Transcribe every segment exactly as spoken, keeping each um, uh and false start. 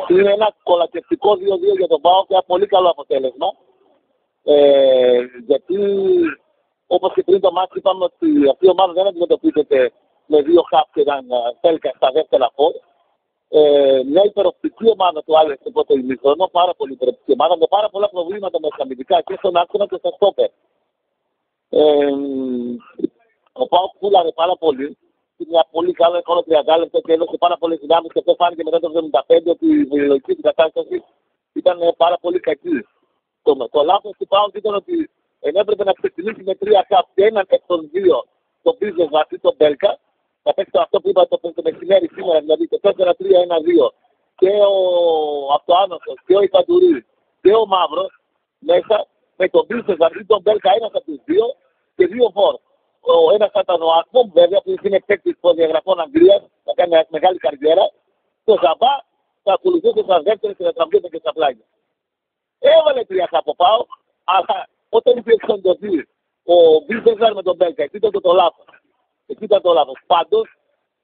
Είναι ένα κολακευτικό δύο δύο για τον ΠΑΟΚ και ένα πολύ καλό αποτέλεσμα. Ε, γιατί όπως και πριν το μάτι είπαμε ότι αυτή η ομάδα δεν αντιμετωπίζεται με δύο χαπ και έναν τέλκα στα δεύτερα φόρ. Ε, μια υπεροπτική ομάδα του Άλεξ στο πρώτο ημίχρονο, πάρα πολύ υπεροπτική ομάδα με πάρα πολλά προβλήματα μέσα αμυντικά και στον άξονα και στα στόπερ. Ε, ο ΠΑΟΚ πούλαρε πάρα πολύ. Μια πολύ καλό εικόνα τριάντα λεπτό και έδωσε πάρα πολλές δυνάμεις και αυτό φάνηκε μετά το εβδομήντα πέντε ότι η βιολογική του κατάσταση ήταν πάρα πολύ κακή. Το, το λάθος του ΠΑΟΚ ήταν ότι έπρεπε να ξεκινήσει με τρία χαπ και έναν εκ των δύο τον Πίζες Βασί, τον Μπέλκα. Θα παίξει αυτό που είπα το, το μεσημέρι σήμερα, δηλαδή το τέσσερα τρία ένα δύο και ο Αυτοάνωσος και ο Ικαντουρί και ο Μαύρος μέσα με τον Πίζες Βασί, τον Μπέλκα ένας από τους δύο και δύο φόρ. Ο ένας θα ήταν ο Ακμόμ, βέβαια, που είναι παίκτης προδιαγραφών Αγγλίας, θα κάνει μια μεγάλη καριέρα. Το Ζαμπά θα ακολουθούσε στα δεύτερα και θα τραβιέται και στα πλάγια. Έβαλε τρία από πάω, αλλά όταν υπήρξε εξοντωθεί ο Βίλτεζαρ με τον Μπέλκα, εκεί ήταν το λάθος. Εκεί ήταν το λάθος. Πάντως,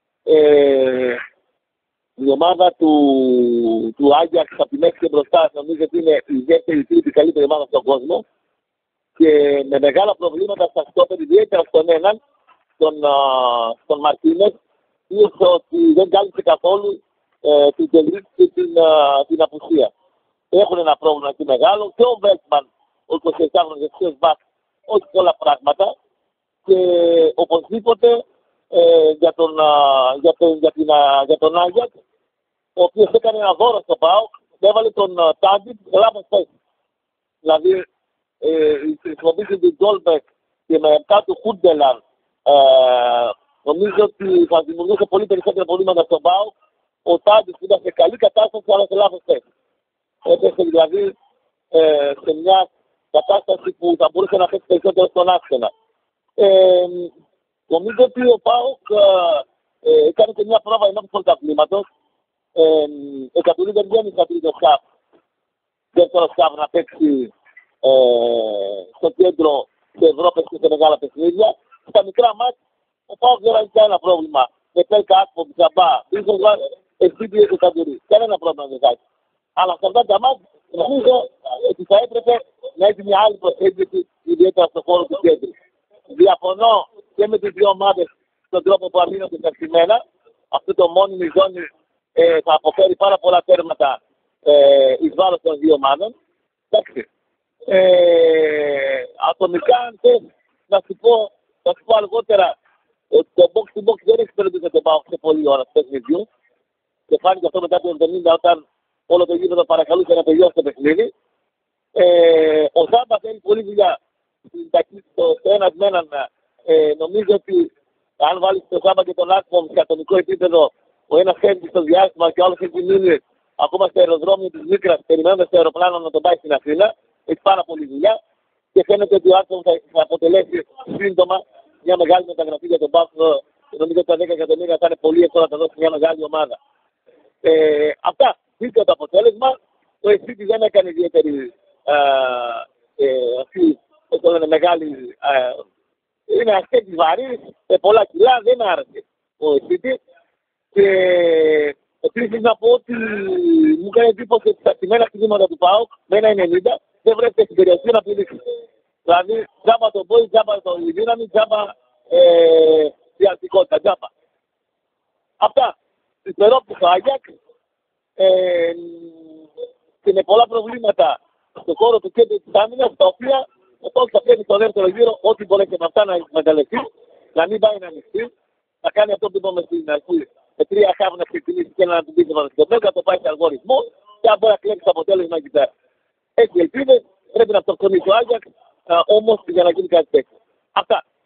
ε, η ομάδα του, του Άγιαξ από την έξι και μπροστά νομίζω ότι είναι η δεύτερη τρίτη καλύτερη ομάδα στον κόσμο. Και με μεγάλα προβλήματα στα στόπερ, ιδιαίτερα στον έναν, τον, τον Μαρτίνες, ήρθε ότι δεν κάλυψε καθόλου ε, την τελική και την, α, την απουσία. Έχουν ένα πρόβλημα εκεί μεγάλο και ο Βέλτμαν, ο εικοσιεπτάχρονος δεξιός μπακ, όχι πολλά πράγματα και οπωσδήποτε ε, για, τον, α, για, τον, για, την, α, για τον Άγιαξ, ο οποίος έκανε ένα δώρο στο ΠΑΟΚ, έβαλε τον Τάντιτ λάθος θέση. Δηλαδή, χρησιμοποιήσει την Γκόλμπεκ και με επτά του Χούντελαν, ε, νομίζω ότι θα δημιουργούσε πολύ περισσότερα προβλήματα στον ΠΑΟΚ. Ο Τάντης ήταν σε καλή κατάσταση, αλλά σε λάθος θέση. Έπεσε δηλαδή ε, σε μια κατάσταση που θα μπορούσε να παίξει περισσότερο στον άξονα. Ε, νομίζω ότι ο ΠΑΟΚ ε, ε, έκανε και μια πρόβα ενός πρωταθλήματος. Ε, Εκατολή δεν βγαίνει στα τρίτο σκάφ. Δεύτερο σκάφ να παίξει Ε, στο κέντρο της Ευρώπης και σε μεγάλα παιχνίδια. Στα μικρά μάτια ο ΠΑΟΚ δεν έχει κανένα πρόβλημα. Με Πέλκα, Άκπο, Μπιζαμπά, Μπίζος, Εστίβιο και Καντουρί. Κανένα πρόβλημα δεν έχει. Αλλά σε αυτά τα μάτια νομίζω ότι θα έπρεπε να έχει μια άλλη προσέγγιση, ιδιαίτερα στον χώρο του κέντρου. Διαφωνώ και με τις δύο ομάδες στον τρόπο που αφήνονται εξαρτημένα. Αυτό το μόνιμη ζώνη ε, θα αποφέρει πάρα πολλά τέρματα ε, εις βάρος των δύο ομάδων. Εντάξει. Ε, ατομικά, αν θες να σου πω, να σου πω αργότερα ότι το box to box δεν έχει περίπτωση το ΠΑΟΚ σε πολλή ώρα του παιχνιδιού και φάνηκε αυτό μετά το εβδομήντα όταν όλο το γήπεδο παρακαλούσε να τελειώσει το παιχνίδι. Ε, ο Ζάμπα θέλει πολλή δουλειά στο ένα με έναν. Ε, νομίζω ότι αν βάλεις το Ζάμπα και τον Άκμομ σε ατομικό επίπεδο, ο ένας φεύγει στο διάστημα και ο άλλος έχει μείνει ακόμα στο αεροδρόμιο της Μίκρας, περιμένουμε στο αεροπλάνο να τον πάει στην Αθήνα. Έχει πάρα πολλή δουλειά και φαίνεται ότι ο Άκμομ θα, θα αποτελέσει σύντομα μια μεγάλη μεταγραφή για τον ΠΑΟΚ. Νομίζω ότι τα δέκα εκατομμύρια θα είναι πολύ εύκολο να τα δώσει μια μεγάλη ομάδα. Ε, αυτά. Δείτε το αποτέλεσμα. Το Εσίτη δεν έκανε ιδιαίτερη ε, αυτή, το λένε, μεγάλη. Ε, είναι ασκέτης βαρύς, με πολλά κιλά, δεν άρεσε ο Εσίτη. Και επίσης να πω ότι μου έκανε εντύπωση ότι στα κειμένα κτηνήματα του ΠΑΟΚ με ένα ενενήντα δεν βρέθηκε στην περιοχή να πηδήξει. Δηλαδή, τζάμπα τον πόη, τζάμπα το η δύναμη, τζάμπα ε, διαστικότητα, τζάμπα. Αυτά. Υπερόπτυξε ο Άγιαξ ε, και με πολλά προβλήματα στον χώρο του κέντρου της άμυνας, τα οποία όταν θα πιένει στο δεύτερο γύρο, ό,τι μπορεί και με αυτά να εκμεταλλευτεί, να μην πάει να ανοιχτεί, να κάνει αυτό που είπαμε στην αρχή. Με τρία χάβου να ξεκινήσει και να του πει στο μέγα, το πάει σε αλγοριθμό και αν μπορεί να κλέψει το αποτέλεσμα εκεί πέρα. Έχει ελπίδες, πρέπει να αυτοκτονήσει ο Άγιαξ, όμως για να γίνει κάτι τέτοιο. Αυτά.